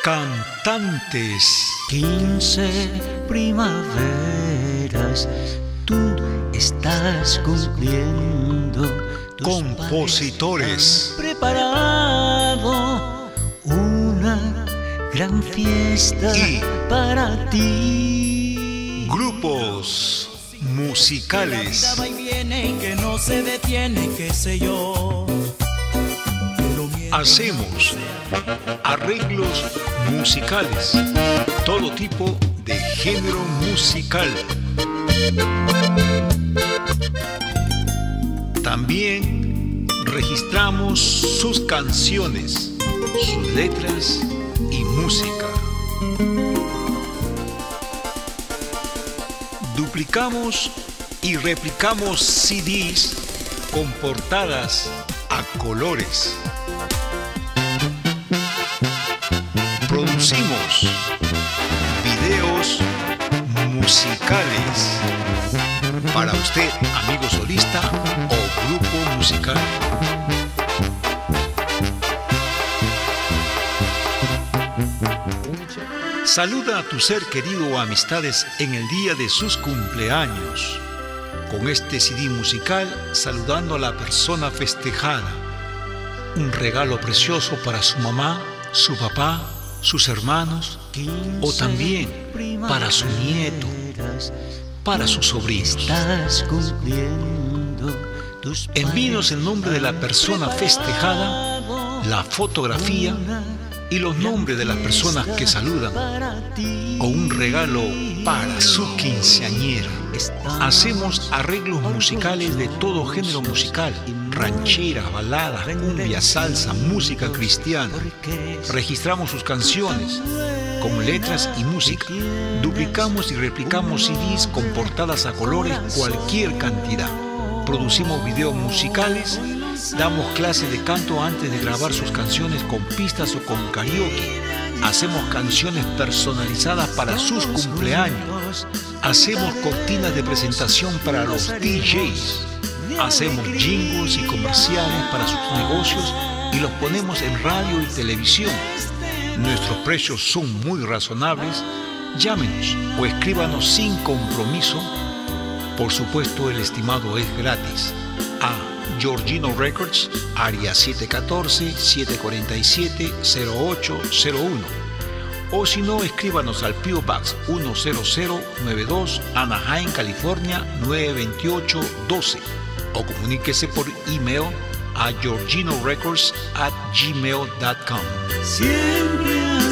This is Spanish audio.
Cantantes. 15 primaveras tú estás cumpliendo. Compositores. Preparado una gran fiesta Y para ti. grupos musicales. Va y viene y que no se detiene, qué sé yo. Hacemos arreglos musicales, todo tipo de género musical. También registramos sus canciones, sus letras y música. Duplicamos y replicamos CDs con portadas a colores. Producimos videos musicales para usted, amigo solista o grupo musical. Saluda a tu ser querido o amistades en el día de sus cumpleaños. Con este CD musical, saludando a la persona festejada. Un regalo precioso para su mamá, su papá, sus hermanos o también para su nieto, para sus sobrinos. Envíenos el nombre de la persona festejada, la fotografía y los nombres de las personas que saludan o un regalo para su quinceañera. Hacemos arreglos musicales de todo género musical, rancheras, baladas, cumbia, salsa, música cristiana. Registramos sus canciones con letras y música. Duplicamos y replicamos CDs con portadas a colores, cualquier cantidad. Producimos videos musicales. Damos clases de canto antes de grabar sus canciones con pistas o con karaoke. Hacemos canciones personalizadas para sus cumpleaños. Hacemos cortinas de presentación para los DJs. Hacemos jingles y comerciales para sus negocios y los ponemos en radio y televisión. Nuestros precios son muy razonables. Llámenos o escríbanos sin compromiso. Por supuesto, el estimado es gratis. A Georgino Records, área 714-747-0801. O si no, escríbanos al P.O. Box 10092, Anaheim, California 92812. O comuníquese por email a georginorecords@gmail.com. Siempre